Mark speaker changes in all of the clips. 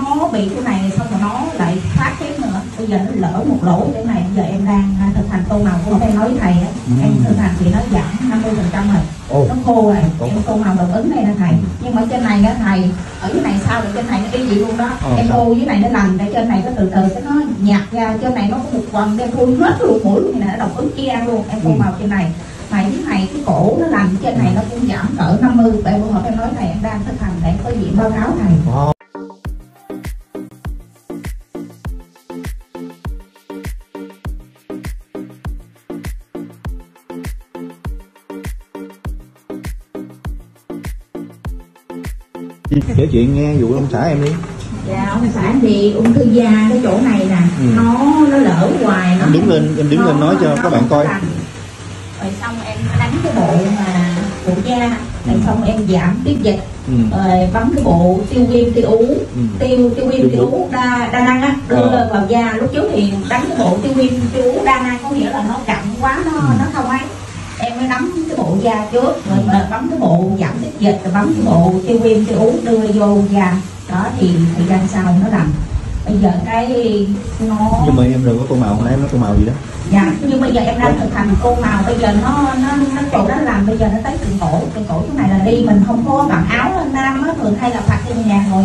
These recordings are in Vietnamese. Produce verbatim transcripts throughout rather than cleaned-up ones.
Speaker 1: nó bị cái này xong rồi nó lại phát tiếp nữa, bây giờ nó lỡ một lỗ cái này, giờ em đang thực hành tô màu của em nói với thầy á, ừ. em thực hành thì nó giảm năm mươi phần trăm rồi, oh. nó khô rồi, oh. em tô màu đồng ứng này nè thầy, ừ. nhưng mà trên này á thầy, ở dưới này sao được, trên này nó y gì luôn đó, oh, em tô dưới này nó lành, để trên này có từ từ cái nó nhạt ra, trên này nó có một quần đem thui hết luôn mũi luôn này, nó đồng ứng y ăn luôn, em tô ừ. màu trên này. Này dưới này cái cổ nó lành, trên này nó cũng giảm cỡ năm mươi, tại bữa hộp em nói thầy em đang thực hành để có diện báo cáo thầy. Wow.
Speaker 2: Kể chuyện nghe vụ ông xã em đi.
Speaker 1: Dạ ông xã thì ung thư da cái chỗ này nè, ừ. nó nó lỡ hoài nó.
Speaker 2: Em đứng lên, em đứng lên nói cho các bạn coi.
Speaker 1: Rồi xong em đánh cái bộ mà bộ da, rồi ừ. xong em giảm tiết dịch, ừ. rồi bấm cái bộ tiêu viêm tiêu ú, ừ. tiêu tiêu viêm tiêu ú đa đa năng á, đưa ờ. vào da. Lúc trước thì đánh cái bộ tiêu viêm tiêu ú đa năng có nghĩa là nó cặn quá, nó ừ. nó không ấy. Em mới bấm cái bộ da trước, rồi ừ. bấm cái bộ giảm tiết dịch, rồi bấm cái bộ tiêu viêm tiêu ú đưa vô da. Đó thì thời gian sau nó lành. Bây giờ cái nó.
Speaker 2: Nhưng mà em đừng có tô màu, hồi nãy em nói tô màu gì đó.
Speaker 1: Dạ, nhưng bây giờ em đang thực hành tô màu, bây giờ nó nó nó chỗ đó làm, bây giờ nó tới từng cổ, từng cổ chỗ này là đi mình không có bằng áo nam á, thường hay là mặc trên nhà ngồi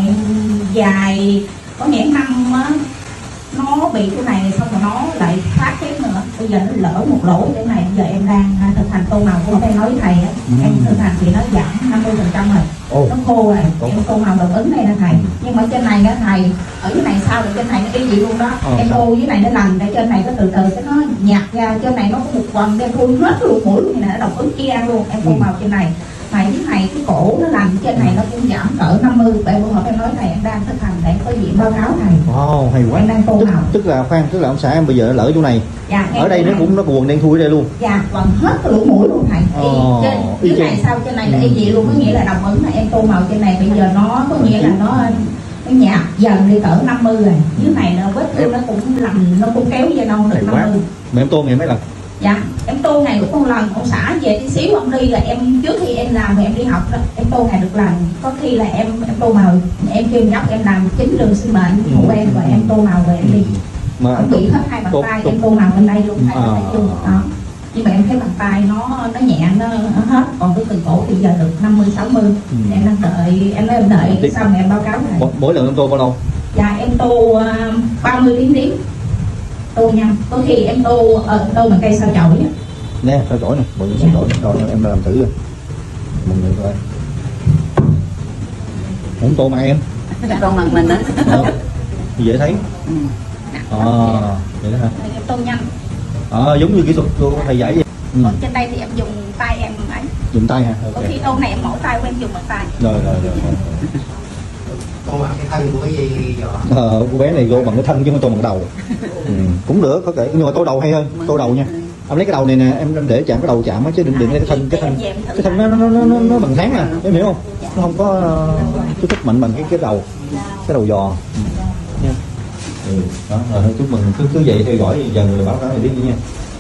Speaker 1: dài có nhãn năm á, nó bị cái này xong rồi nó lại phát tiếp nữa, bây giờ nó lỡ một lỗ cái này, giờ em đang thực hành tô màu của em nói với thầy á, ừ. em thực hành thì nó giảm năm mươi phần trăm rồi, oh. nó khô rồi, oh. em tô màu đồng ứng này nè thầy, ừ. nhưng mà trên này á thầy, ở dưới này sao được, trên này nó y gì luôn đó, oh, em tô dưới này nó lành, để trên này có từ từ cái nó nhạt ra, trên này nó có một quần đem thui hết luôn mũi luôn này, nó đồng ứng y ăn luôn, em tô ừ. màu trên này. Này dưới này cái cổ nó lành, trên này nó cũng giảm cỡ năm mươi, tại bữa hộp em nói thầy em đang thực hành để có diện báo cáo thầy.
Speaker 2: Wow, hay quá.
Speaker 1: Em đang tô màu.
Speaker 2: Tức là khoan, tức là ông xã em bây giờ lỡ chỗ này.
Speaker 1: Dạ,
Speaker 2: ở đây nó cũng nó quần đen thui ở đây luôn.
Speaker 1: Dạ, quần hết lỗ mũi luôn thầy.
Speaker 2: Oh,
Speaker 1: trên dưới này sao, trên này là y gì luôn, có nghĩa là đồng ứng là em tô màu trên này bây giờ nó có nghĩa là nó nó nhạt dần đi cỡ năm mươi rồi. Dưới này nó vết thương nó cũng lành, nó cũng kéo về đâu được năm mươi.
Speaker 2: Mà em tô ngày mấy lần?
Speaker 1: Dạ, em tô ngày được một lần, ông xã về tí xíu ông đi là em, trước khi em làm thì em đi học đó, em tô ngày được lần, có khi là em em tô màu, em kêu nhóc em làm chính đường sinh mệnh phụ em, rồi em tô màu rồi em đi. Mà em bị hết hai bàn tay, em tô màu bên đây luôn, hai bàn tay luôn đó. Nhưng mà em thấy bàn tay nó nó nhẹ, nó hết, còn cái từ cổ thì giờ được năm mươi sáu mươi. Ừ. Em đang đợi, em nói em đợi xong em báo cáo này.
Speaker 2: Mỗi, mỗi lần em tô bao lâu?
Speaker 1: Dạ em tô uh, ba mươi tiếng tiếng. Tô nhanh, có khi em tô ờ, tô bằng cây sao chổi á.
Speaker 2: Nè, sao chổi nè, mọi người sao chổi nè, rồi em làm thử rồi. Mọi người coi. Muốn tô mà em?
Speaker 1: Tô mặt mình đó.
Speaker 2: Dễ thấy. Ừ. À, vậy đó hả?
Speaker 1: Em tô nhanh.
Speaker 2: À, giống như kỹ thuật của thầy dạy vậy.
Speaker 1: Ừ. Còn trên đây thì em dùng tay em ấy.
Speaker 2: Dùng tay hả? Okay.
Speaker 1: Có khi tô này em mẫu tay của em dùng bằng tay.
Speaker 2: Rồi rồi rồi.
Speaker 3: Tô bằng cái thân của cái gì vậy?
Speaker 2: Ờ, cô bé này tô bằng cái thân chứ không tô bằng cái đầu. Ừ, cũng được, có thể, nhưng mà tô đầu hay hơn, tô đầu nha. Em lấy cái đầu này nè, em để chạm cái đầu chạm á, chứ đừng đừng lấy cái thân, cái thân, cái thân nó nó nó nó, nó bằng tháng à, em hiểu không? Nó không có chú thích mạnh bằng cái cái đầu, cái đầu giò. Ừ. Ừ, đó, rồi chúc mừng, cứ cứ vậy theo dõi dần rồi báo cáo này biết nha.